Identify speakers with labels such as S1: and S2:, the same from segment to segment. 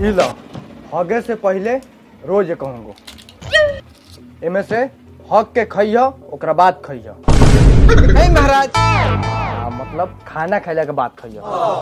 S1: लो हगे से पहले रोज कहूँगो एमे से हक के खइयो ओकरा बाद खइयो।
S2: नहीं महाराज
S1: मतलब खाना खैला के बाद खइयो।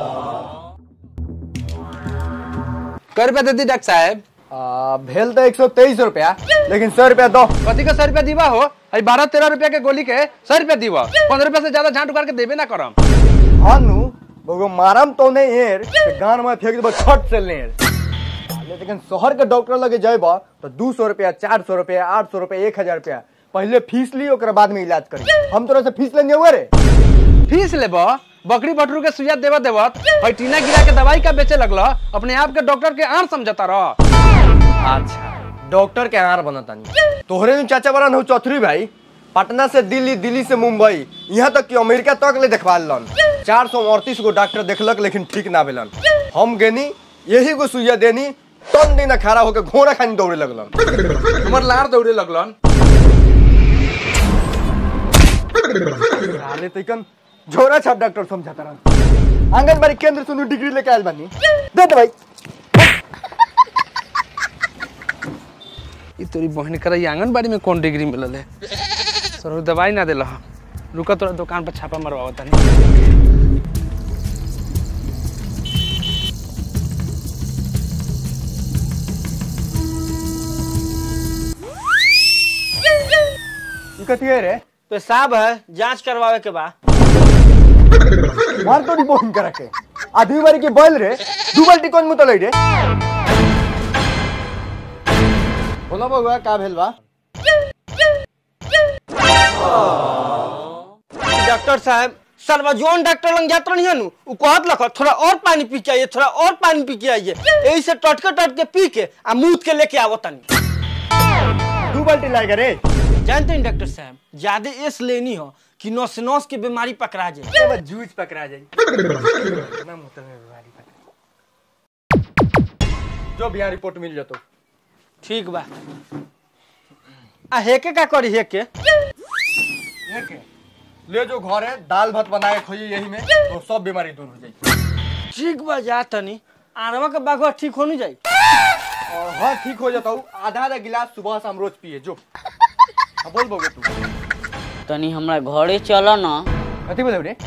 S2: कर रुपया दे दी डॉक्टर साहब।
S1: भेल तो 123 रुपया, लेकिन 100 रुपया दो।
S2: कथी का 100 रुपया दीवा हो? 12-13 रुपया के गोली के 100 रुपया दीवा। 15 रुपया से ज्यादा झांट उगाड़ के देबे ना करम।
S1: हाँ नु बगो मारम तो नहीं एर गान में फेंक देबो छट से लेर। लेकिन शहर के डॉक्टर लगे जाइबा तो 200 रुपया, 400 रुपया, 800 रुपया, 1000 रुपया पहले फीस ली ओकरा बाद में इलाज करी। हम तोरा से फीस लेने हुए रे।
S2: फीस लेबो? बकरी बटरू के सुइया देवत टीना गिरा के दवाई का बेचे लगलो, अपने आप के डॉक्टर के आर समझता रह।
S1: अच्छा डॉक्टर के आर बनता नहीं तोहरे चाचा बड़ा हो चौधरी भाई। पटना से दिल्ली, दिल्ली से मुंबई, यहाँ तक कि अमेरिका तक ले देखवा लन। 438 गो डॉक्टर देखलक लेकिन ठीक ना भेलन। हम गेनी यही गो सुइया देनी तन दिन खड़ा होकर घोड़ा खानी दौड़े लगलन।
S2: हमर लार दौड़े लगलन।
S1: साले तइकन झोरा छाप डॉक्टर समझाता रहा। आंगनबाड़ी केंद्र से डिग्री लेके आयल बानी। दे दे भाई।
S2: ई तोरी बहन करे आंगनबाड़ी में कौन डिग्री मिलल है? सर दवाई ना देला। रुका तोरा दुकान पर छापा मरवावा तनी।
S1: ई कथी है रे?
S3: पेशाब है, जांच करवावे के बा।
S1: मार तोरी बहन करे के। आदमी बारी के बैल रे, दू बाल्टी कौन मुतलै रे? बोला बउआ का भेल बा?
S3: डॉक्टर साहब सर्वजोन डॉक्टर लंग जात नहीं है नु, उ कहत लख थोड़ा और पानी पी के आइए, थोड़ा और पानी पी के आइए। यही से टटके पी के आ मूत के लेके आवो तनी।
S1: 2 बाल्टी लाएगा रे।
S3: जानते हैं डॉक्टर साहब ज्यादा एस लेनी हो कि नस नस की बीमारी पकड़ा जाए।
S1: बस जूझ पकड़ा जाए। इतना मुतल में बीमारी पकड़ा। जो बिहार रिपोर्ट मिल जातो।
S3: ठीक बा। आ हेके का करी हेके?
S1: हेके ले जो घर है दाल भात बनाए खोइए यही में तो सब बीमारी दूर हो जाए।
S3: ठीक बा जा तनी आरवा के बागवा ठीक होनी जाए।
S1: और हाँ ठीक हो जाता हूँ। आधा गिलास सुबह शाम रोज पिए जो। अब बोल बोगे तू
S4: तनी हमरा घरे चलो ना।
S1: कथी बोले रे?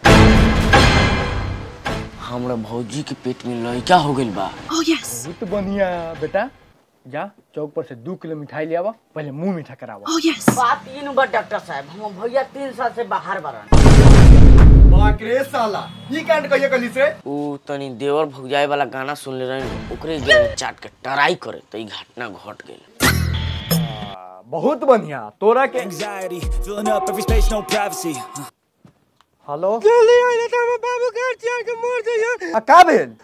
S4: हमरा भौजी के पेट में लड़का हो गइल बा।
S1: बहुत बढ़िया बेटा। जा चौक पर से 2 किलो मिठाई ले आवा, पहले मुंह मीठा करावा।
S4: बात ये बा डॉक्टर साहब, हम भैया 3 साल से बाहर बरन।
S1: बाक रे साला ई कांड कहिए कली से।
S4: ऊ तनी देवर भौजाई वाला गाना सुन ले रही, ओकरे जरे चाट के टराई करे त ई घटना घट गेल।
S1: बहुत बढ़िया तोरा के हेलो
S3: जल्दी आइए त बाबू घर चिया के मर जाइए।
S1: आ का भेल?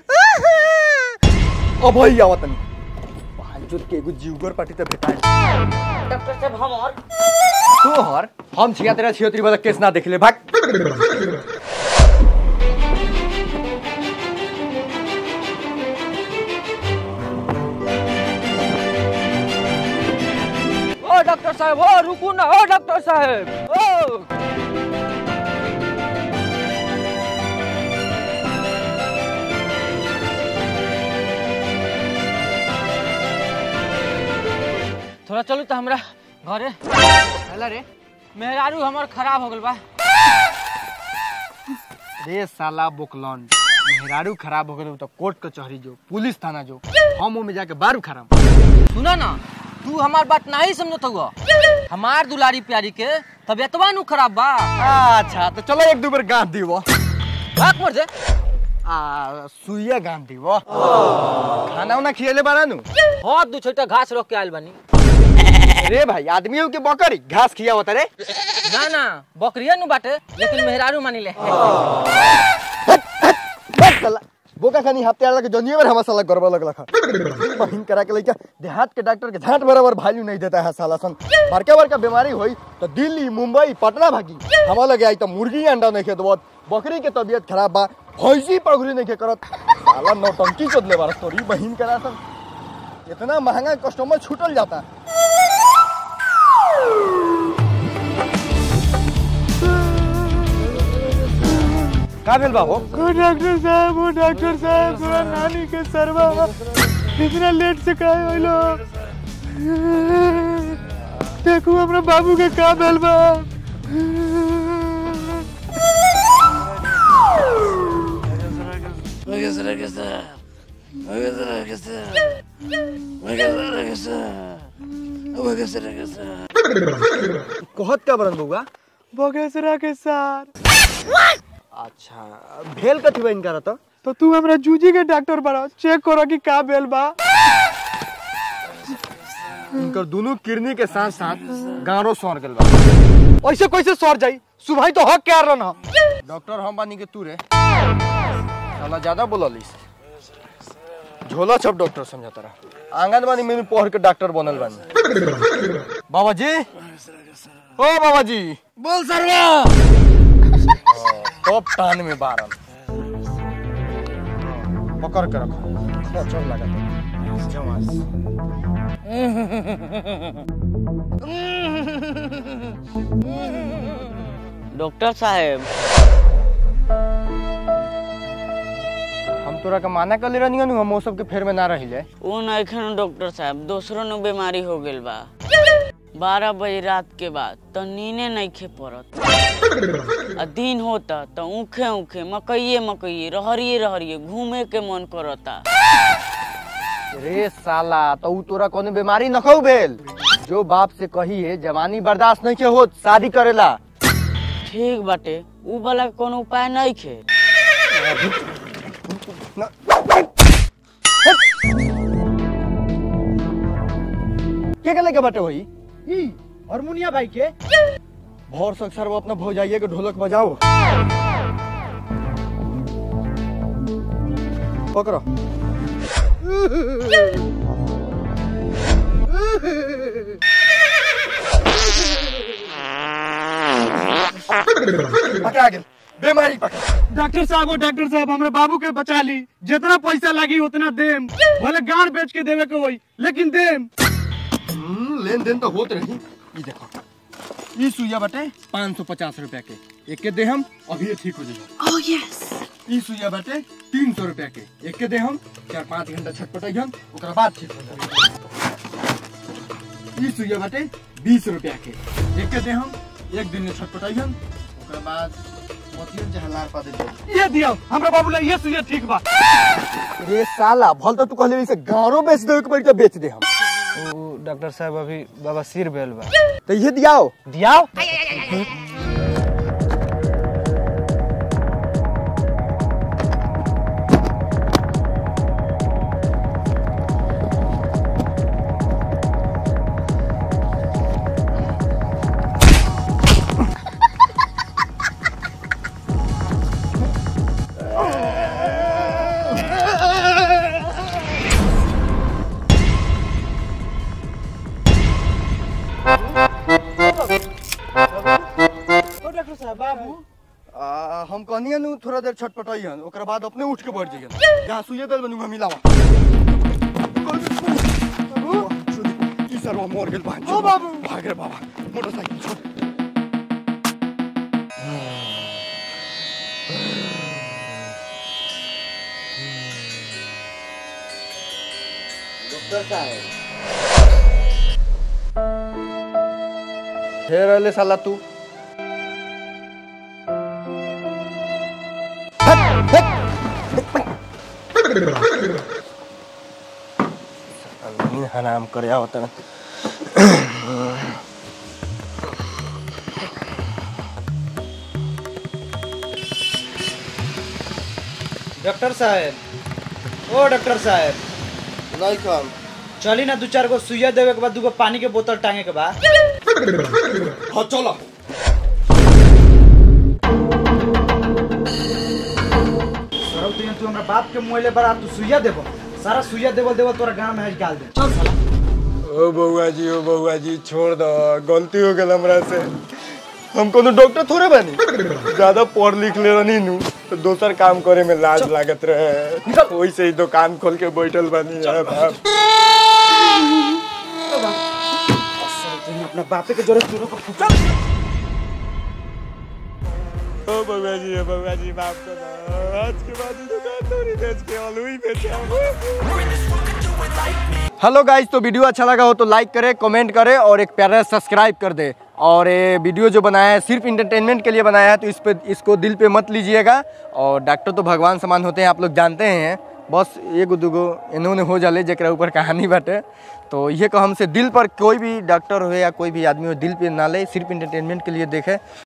S1: ओ भई आवत नहीं बाजूत के एगो जीवगर पार्टी त भेटाई।
S4: डॉक्टर साहब हमर
S1: तोहर हम छिया तेरा छियत्री वाला केस ना देखले भाग।
S3: ओ डॉक्टर साहब ओ रुकू ना। ओ डॉक्टर साहब ओ थोड़ा चलू तो हमरा घरे।
S1: चला रे।
S3: मेहरारू हमर खराब हो गल बा।
S1: रे साला बोकलन मेहरारू खराब हो गए तो कोर्ट कचहरी जो, पुलिस थाना जो, हम में जाके बारू खराब।
S3: सुना ना तू हमार बात नहीं समझत हुआ। हमार दुलारी प्यारी के तबियतवा नु खराब बा।
S1: अच्छा तो चलो 1-2 बार गांठ दीवो।
S3: भाग मर जा।
S1: सुइया गांठ दीवो। खाना उना खियले बारा नु।
S3: हां 2 छोटा घास रोक के आइल बानी।
S1: रे भाई आदमियों के बकरी घास खिया होता रे।
S3: ना ना बकरिया नु बाटे लेकिन मेहरारू मानी ले।
S1: साला बोका खानी हफ्ते आला के जनिए बार हम साला गरबा लगला खा। बहिन करा के लइका देहात के डॉक्टर के झाट बराबर वैल्यू नहीं देता है साला सन। बड़का बीमारी होई तो दिल्ली, मुंबई, पटना भागी। हम लगे आई तो मुर्गी अंडा नहीं खेदबत, बकरी के तबीयत खराब बा, भैंसी पगड़ी नहीं के करत। साला नौटंकी चोदले बार तोरी बहिन करा सन। इतना महंगा कस्टमर छूटल जाता। का भेल बा हो?
S3: डॉक्टर साहब थोड़ा नानी के सरवा
S1: इतना लेट से काहे आइलो? देखो हमरा बाबू के का भेल बा। कहत का बरन बउआ? बगेसरा के सार। अच्छा भेल कथी बन करत? तो तू हमरा जूजी के डॉक्टर बड़ा, चेक करो कि का भेल बा। इनकर दोनों किडनी के साथ साथ गारो सड़ गेल बा। ऐसे कैसे सड़ जाई? सुभाई तो हक के रन। डॉक्टर हम बानी के तू रे। साला ज्यादा बोललिस। झोला छप डॉक्टर समझता रहा। आंगनबाड़ी में पढ़ के डॉक्टर बनल बानी। बाबा जी, ओ बाबा जी,
S2: बोल सरवा।
S1: टॉप टान में बारन पकड़ के रखो। चल लगा
S4: डॉक्टर साहब,
S1: हम तोरा के माना कर ले रहनी हम सब के फेर में ना रहिले।
S4: वो नहीं खन डॉक्टर साहब, दूसरों ने बीमारी हो गेल बा। 12 बजे रात के बाद तो नींदे नहीं खे पड़त। आ दिन होता तो ऊखे ऊखे मकइये रहरिये घूमे के मन करता।
S1: रे साला, तो उ तोरा कोनो बीमारी नखौ भेल? जो बाप से कही है जवानी बर्दाश्त नहीं के होत, शादी करेला।
S4: ठीक बाटे, उ वाला कोनो उपाय नहीं खे।
S1: के के लेके बाटे होई?
S3: हारमोनिया भाई के
S1: भोर से अक्सर वो अपना भौजाइये के ढोलक बजाओ। पकड़ो। पकड़ा गेल, बीमारी पकड़।
S3: डॉक्टर साहब हमरे बाबू के बचा ली। जितना पैसा लगी उतना देम, भले गाड़ बेच के देवे के होई, लेकिन देम।
S1: लेन देन तो होत रही। ये देखो, ये सुइया बटे 550 रुपया के, एक के दे हम अभी ठीक हो जाएगा।
S5: Oh yes.
S1: ये सुइया बटे 300 रुपया के, एक के दे हम 4-5 घंटा छटपटाई हम, ओकरा बाद ठीक हो जाएगा। ये सुइया बटे 20 रुपया के, एक के दे हम 1 दिन में छटपटाई हम, ओकरा बाद मोतियन जहलार पा दे।
S3: ये दियो हमरा बाबू ला, ये सुइया ठीक बा।
S1: रे साला, भल तो तू कहले इसे गारो बेच दे, एक बार तो बेच दे हम।
S3: डॉक्टर साहब अभी बाबा सिर बेल बा।
S1: तो ये दियाओ।
S3: दियाओ।
S1: हम कहनी नु थोड़ा देर छटपटाई हन, ओकरा बाद अपने उठ के बैठ जाइए। जहां सुइया दल बनूंगा मिलावा। ई सरवा मोर गेल बा। ओ बाबू, भाग रे बाबा, मोटरसाइकिल छोड़।
S4: डॉक्टर साहब,
S1: फेर अले साला तू। हराम कर होता है।
S3: डॉक्टर साहब, ओ डॉक्टर साहब,
S1: नहीं काम
S3: चली ना 2-4 गो सुइया देवे के बाद 2 गो पानी के बोतल टांगे के बाद।
S1: हाँ चलो।
S3: तू हमरा बाप के मोहले बड़ा, तू सुइया देबो, सारा सुइया देवल तोरा गांव में गाल दे। चल साला।
S1: ओ बउआ जी, छोड़ दो, गलती हो गल हमरा से। हम कोनो डॉक्टर थोड़े बानी, ज्यादा पढ़ लिख ले रहनी नु तो दोसर काम करे में लाज लागत रहे, वैसे ही दुकान खोल के बैठल बानी। बाप
S3: अपना बापे के जरूरत तू को।
S1: ओ बउआ जी माफ कर दो, आज के बाद दुकान तोड़ी बेच के आलू ही बेचा। हेलो गाइस, तो वीडियो अच्छा लगा हो तो लाइक करें, कमेंट करें और एक प्यारा सब्सक्राइब कर दे। और ये वीडियो जो बनाया है सिर्फ इंटरटेनमेंट के लिए बनाया है, तो इसको दिल पे मत लीजिएगा। और डॉक्टर तो भगवान समान होते हैं, आप लोग जानते हैं। बस एगो दूगो इन्होंने हो जाले जरा ऊपर कहानी बाटे। तो ये को हमसे दिल पर कोई भी डॉक्टर हो या कोई भी आदमी हो दिल पे ना ले, सिर्फ इंटरटेनमेंट के लिए देखे।